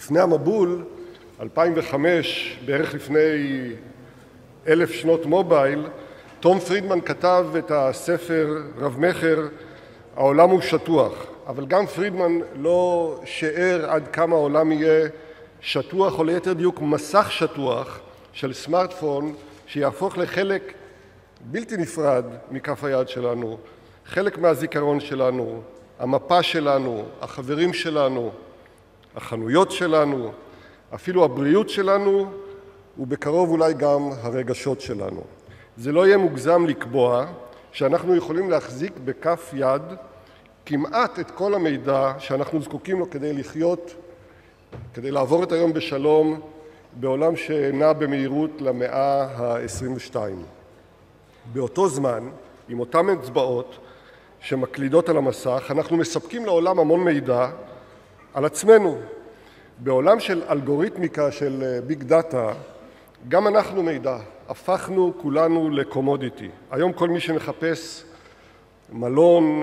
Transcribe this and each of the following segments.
לפני המבול, 2005, בערך לפני 1000 שנות מובייל, תום פרידמן כתב את הספר רב-מכר, העולם הוא שטוח. אבל גם פרידמן לא שיער עד כמה העולם יהיה שטוח, או ליתר דיוק מסך שטוח של סמארטפון, שיהפוך לחלק בלתי נפרד מכף היד שלנו, חלק מהזיכרון שלנו, המפה שלנו, החברים שלנו, החנויות שלנו, אפילו הבריאות שלנו, ובקרוב אולי גם הרגשות שלנו. זה לא יהיה מוגזם לקבוע שאנחנו יכולים להחזיק בכף יד כמעט את כל המידע שאנחנו זקוקים לו כדי לחיות, כדי לעבור את היום בשלום, בעולם שנע במהירות למאה ה-22. באותו זמן, עם אותם אצבעות שמקלידות על המסך, אנחנו מספקים לעולם המון מידע על עצמנו. בעולם של אלגוריתמיקה של ביג דאטה, גם אנחנו מידע. הפכנו כולנו לקומודיטי. היום כל מי שמחפש מלון,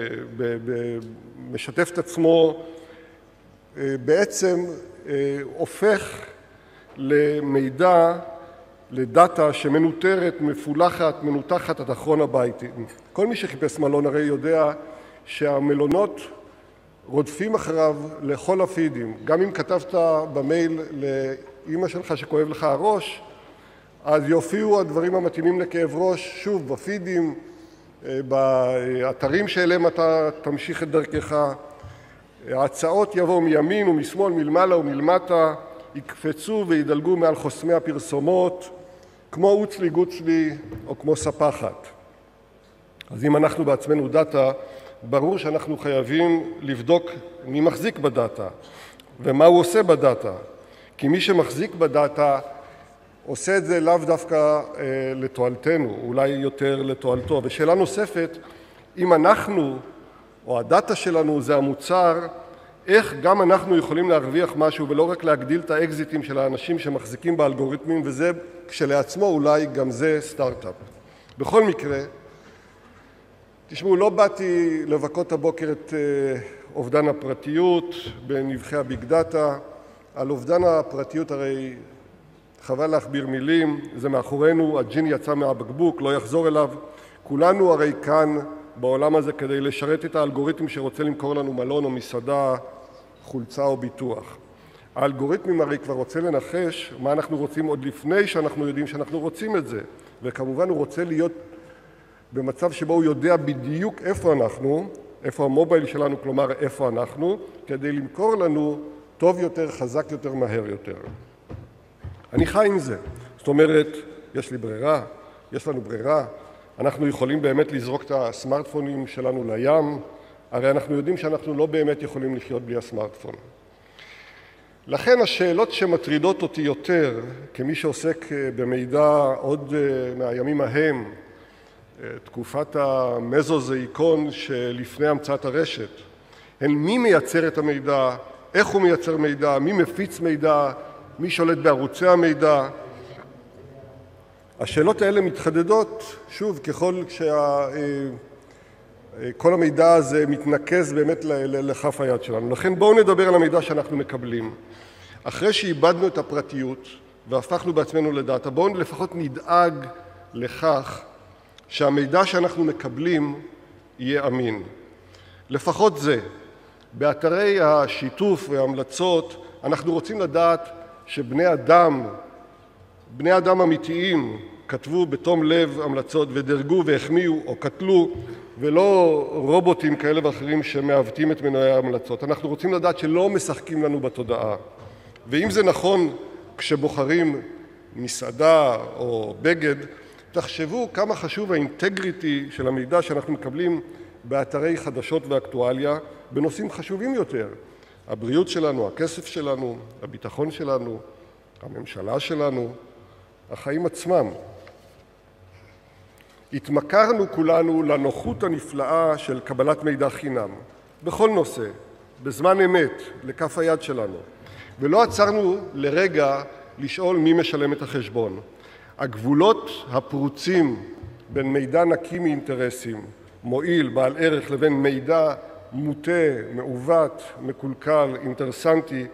משתף את עצמו, בעצם הופך למידע, לדאטה שמנוטרת, מפולחת, מנותחת עד אחרון הבייטים. כל מי שחיפש מלון הרי יודע שהמלונות רודפים אחריו לכל הפידים. גם אם כתבת במייל לאמא שלך שכואב לך הראש, אז יופיעו הדברים המתאימים לכאב ראש, שוב, בפידים, באתרים שאליהם אתה תמשיך את דרכך. ההצעות יבואו מימין ומשמאל, מלמעלה ומלמטה, יקפצו וידלגו מעל חוסמי הפרסומות, כמו אוצלי גוצלי או כמו ספחת. אז אם אנחנו בעצמנו דאטה, ברור שאנחנו חייבים לבדוק מי מחזיק בדאטה ומה הוא עושה בדאטה. כי מי שמחזיק בדאטה עושה את זה לאו דווקא לתועלתנו, אולי יותר לתועלתו. ושאלה נוספת, אם אנחנו או הדאטה שלנו זה המוצר, איך גם אנחנו יכולים להרוויח משהו ולא רק להגדיל את האקזיטים של האנשים שמחזיקים באלגוריתמים, וזה כשלעצמו אולי גם זה סטארט-אפ. בכל מקרה, תשמעו, לא באתי לבכות הבוקר את אובדן הפרטיות בנבחי הביג דאטה. על אובדן הפרטיות הרי חבל להכביר מילים, זה מאחורינו, הג'ין יצא מהבקבוק, לא יחזור אליו. כולנו הרי כאן בעולם הזה כדי לשרת את האלגוריתם שרוצה למכור לנו מלון או מסעדה, חולצה או ביטוח. האלגוריתמים הרי כבר רוצה לנחש מה אנחנו רוצים עוד לפני שאנחנו יודעים שאנחנו רוצים את זה. וכמובן הוא רוצה להיות במצב שבו הוא יודע בדיוק איפה אנחנו, איפה המובייל שלנו, כלומר איפה אנחנו, כדי למכור לנו טוב יותר, חזק יותר, מהר יותר. אני חי עם זה. זאת אומרת, יש לי ברירה, יש לנו ברירה, אנחנו יכולים באמת לזרוק את הסמארטפונים שלנו לים, הרי אנחנו יודעים שאנחנו לא באמת יכולים לחיות בלי הסמארטפון. לכן השאלות שמטרידות אותי יותר, כמי שעוסק במידע עוד מהימים ההם, תקופת המזוזאיקון שלפני המצאת הרשת, הן מי מייצר את המידע, איך הוא מייצר מידע, מי מפיץ מידע, מי שולט בערוצי המידע. השאלות האלה מתחדדות, שוב, ככל כל המידע הזה מתנקז באמת לכף היד שלנו. לכן בואו נדבר על המידע שאנחנו מקבלים. אחרי שאיבדנו את הפרטיות והפכנו בעצמנו לדאטה, בואו לפחות נדאג לכך שהמידע שאנחנו מקבלים יהיה אמין. לפחות זה. באתרי השיתוף וההמלצות אנחנו רוצים לדעת שבני אדם אמיתיים כתבו בתום לב המלצות ודרגו והחמיאו או קטלו, ולא רובוטים כאלה ואחרים שמעוותים את מנועי ההמלצות. אנחנו רוצים לדעת שלא משחקים לנו בתודעה. ואם זה נכון כשבוחרים מסעדה או בגד, תחשבו כמה חשוב האינטגריטי של המידע שאנחנו מקבלים באתרי חדשות ואקטואליה בנושאים חשובים יותר. הבריאות שלנו, הכסף שלנו, הביטחון שלנו, הממשלה שלנו, החיים עצמם. התמכרנו כולנו לנוחות הנפלאה של קבלת מידע חינם, בכל נושא, בזמן אמת, לכף היד שלנו, ולא עצרנו לרגע לשאול מי משלם את החשבון. הגבולות הפרוצים בין מידע נקי מאינטרסים, מועיל, בעל ערך, לבין מידע מוטה, מעוות, מקולקל, אינטרסנטי,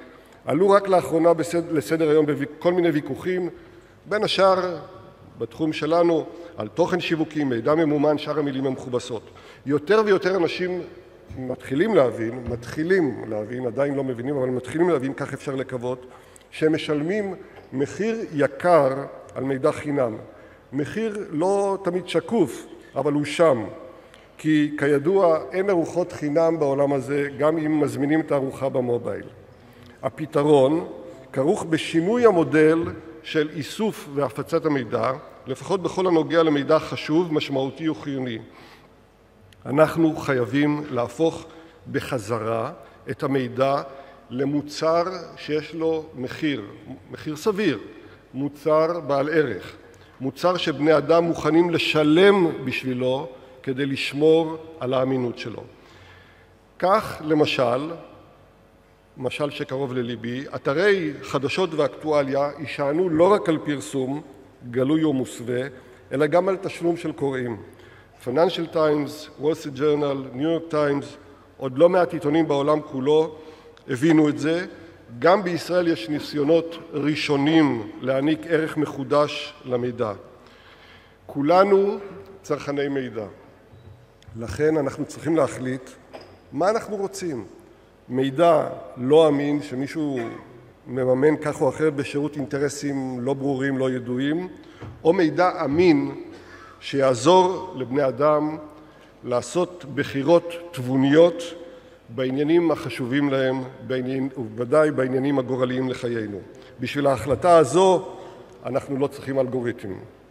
עלו רק לאחרונה לסדר היום בכל מיני ויכוחים, בין השאר בתחום שלנו, על תוכן שיווקי, מידע ממומן, שאר המילים המכובסות. יותר ויותר אנשים מתחילים להבין, עדיין לא מבינים, אבל מתחילים להבין, כך אפשר לקוות, שהם משלמים מחיר יקר על מידע חינם. מחיר לא תמיד שקוף, אבל הוא שם. כי כידוע אין ארוחות חינם בעולם הזה, גם אם מזמינים את הארוחה במובייל. הפתרון כרוך בשינוי המודל של איסוף והפצת המידע, לפחות בכל הנוגע למידע חשוב, משמעותי וחיוני. אנחנו חייבים להפוך בחזרה את המידע למוצר שיש לו מחיר סביר, מוצר בעל ערך, מוצר שבני אדם מוכנים לשלם בשבילו כדי לשמור על האמינות שלו. כך למשל, משל שקרוב לליבי, אתרי חדשות ואקטואליה יישענו לא רק על פרסום גלוי או מוסווה, אלא גם על תשלום של קוראים. Financial Times, Wall Street Journal, New York Times, עוד לא מעט עיתונים בעולם כולו הבינו את זה. גם בישראל יש ניסיונות ראשונים להעניק ערך מחודש למידע. כולנו צרכני מידע. לכן אנחנו צריכים להחליט מה אנחנו רוצים. מידע לא אמין שמישהו מממן כך או אחרת בשירות אינטרסים לא ברורים, לא ידועים, או מידע אמין שיעזור לבני אדם לעשות בחירות תבוניות בעניינים החשובים להם, ובוודאי בעניינים הגורליים לחיינו. בשביל ההחלטה הזו אנחנו לא צריכים אלגוריתמים.